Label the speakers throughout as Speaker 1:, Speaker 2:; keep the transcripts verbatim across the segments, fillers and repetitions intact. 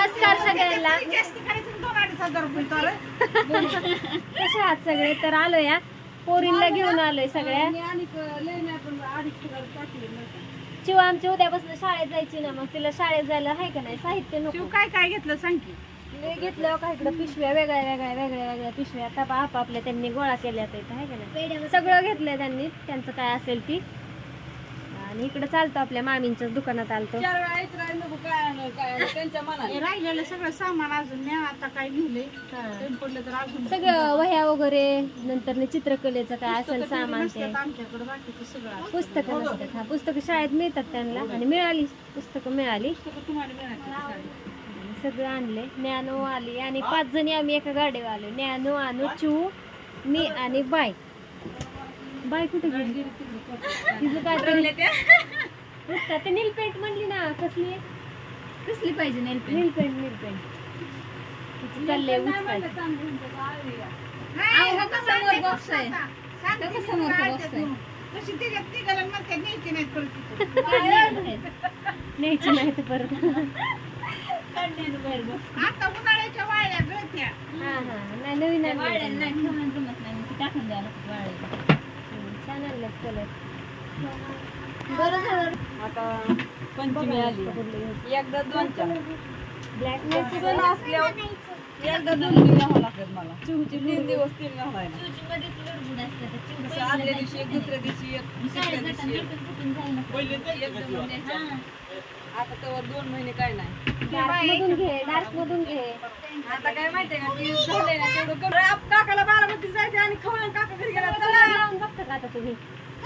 Speaker 1: नमस्कार सगळ्यांना. कसे आहात सगळे? तर आलो या पोरींना घेऊन आलोय सगळ्या. शिव आमची उद्यापासून शाळेत जायची ना, मग तिला शाळेत जायला आहे का नाही साहित्य नको.
Speaker 2: काय काय घेतलं सांग की.
Speaker 1: घेतलं का इकडं पिशव्या वेगळ्या वेगळ्या वेगळ्या वेगळ्या पिशव्या आता आपापल्या त्यांनी गोळा केल्या आहे का नाही, सगळं घेतलंय त्यांनी त्यांचं काय असेल ती. आणि इकडे चालतो आपल्या मामींच्याच दुकानात आलतो.
Speaker 2: राहिलेलं सगळं सामान अजून नाही आता काय लिहिलंय पडलं तर अजून
Speaker 1: सगळं वह्या वगैरे नंतर चित्रकलेचं काय असेल सामान ते
Speaker 2: आमच्याकडे बाकीचं सगळं
Speaker 1: पुस्तकं नसतात. हा पुस्तकं शाळेत मिळतात त्यांना आणि मिळाली पुस्तकं मिळाली
Speaker 2: तुम्हाला मिळाली.
Speaker 1: सगळं आणले. ज्ञानू आली आणि पाच जणी आम्ही एका गाडीवर आलो. ज्ञानू अनु चू मी आणि बाय. बाय कुठे गेली? तिचं काय पुस्तक ते नील पेंट म्हणली ना. कसली
Speaker 2: कसली पाहिजे nail paint?
Speaker 1: Nail paint nail paint तिचं चाललंय उचकायचं.
Speaker 2: समोर बॉक्स आहे. समोर बॉक्स आहे. कशी तिघात तिघाला म्हणते न्यायची नाहीत परत.
Speaker 1: न्यायची नाही तर परत.
Speaker 2: आता उन्हाळ्याच्या वाळ्या गळत्या.
Speaker 1: हा हा नाही नवीन
Speaker 2: टाकून द्या
Speaker 1: छान आणलं कलर.
Speaker 2: आता पंचमी आली. एकदा दोन चार
Speaker 1: ब्लॅक
Speaker 2: सण असल्यावर एकदा दोन दिन घ्यावं लागतात मला. चिवची तीन दिवस तीन घालायला. आदल्या दिवशी एक, दुसऱ्या दिवशी एक, तिसऱ्या दिवशी एक. आता तर दोन महिने काय नाही.
Speaker 1: डार्क मधून घे डार्क मधून घे.
Speaker 2: आता काय माहितीये का ती झालंय ना तेवढं करू. आप काकाला बारामतीत जायचं आणि खवळून काका घरी गेला. चला
Speaker 1: लावून बघता का आता तुम्ही?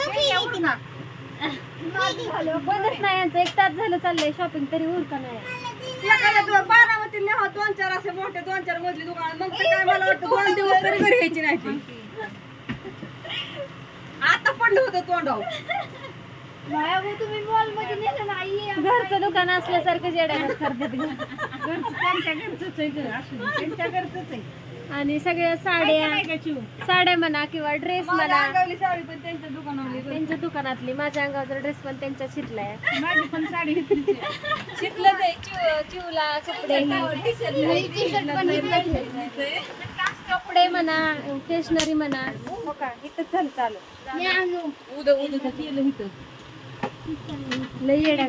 Speaker 2: झालं
Speaker 1: बंदच नाही यांचं. एक तास झालं चाललंय शॉपिंग तरी उरका नाही.
Speaker 2: एखाद्या बारामतीत न्यावं दोन चार असे मोठे दोन चार मजली दुकान. मग तर काय मला वाटतं दोन दिवस तरी घरी यायची नाही ती. आता पडलं होतं तोंडावर.
Speaker 1: तुम्ही मॉल मध्ये नेलं नाही. घरचं दुकान असल्यासारखं जेडायला करतात.
Speaker 2: त्यांच्या घरचंच आहे घर असं त्यांच्या घरचंच आहे.
Speaker 1: आणि सगळ्या साड्या साड्या म्हणा किंवा ड्रेस म्हणा
Speaker 2: अंगावली साडी पण त्यांच्या दुकानावली.
Speaker 1: त्यांच्या दुकानातली. माझ्या अंगावरचा ड्रेस पण त्यांच्या शिकलाय.
Speaker 2: माझी पण साडी
Speaker 1: शिकलं ते चिवला कपडे कपडे म्हणा स्टेशनरी म्हणा. हो का इथंच झालं चालू.
Speaker 2: उद्या उद्या केलं इथं
Speaker 1: लई येड्या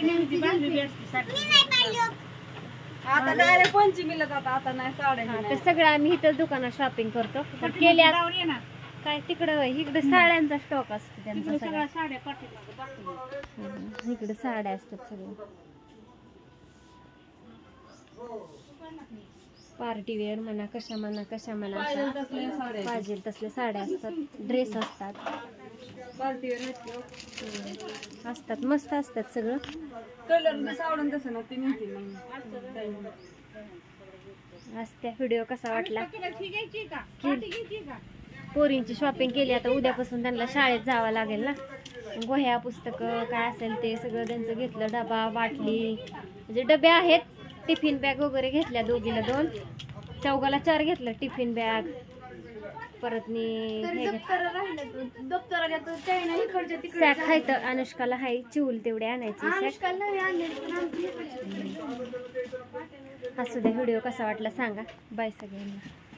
Speaker 2: आता डायरेक्ट पंचमीला जाता. आता नाही साड्या
Speaker 1: तर सगळं आम्ही इथं दुकानात शॉपिंग करतो. केल्या काय तिकडं इकडे साड्यांचा स्टॉक असतो त्यांचा सगळा.
Speaker 2: साड्या
Speaker 1: इकडे साड्या असतात सगळं. पार्टी वेअर म्हणा कशा म्हणा कशा म्हणा पाहिजे तसल्या साड्या असतात. ड्रेस असतात
Speaker 2: पार्टी वेअर
Speaker 1: असतात मस्त असतात सगळं.
Speaker 2: कलर सावडून तसं ना ती नेते
Speaker 1: असत्या. व्हिडिओ कसा वाटला? पोरींची शॉपिंग केली. आता उद्यापासून त्यांना शाळेत जावं लागेल ना. गोह्या पुस्तकं काय असेल ते सगळं त्यांचं घेतलं. डबा बाटली म्हणजे डबे आहेत. टिफिन बॅग वगैरे घेतल्या दोघीला दोन. चौघाला चार घेतलं टिफिन बॅग. परत सॅक आहे तर अनुष्काला हाय. चिवल तेवढे आणायची. असू द्या. व्हिडिओ कसा वाटला सांगा. बाय सगळ्यांना.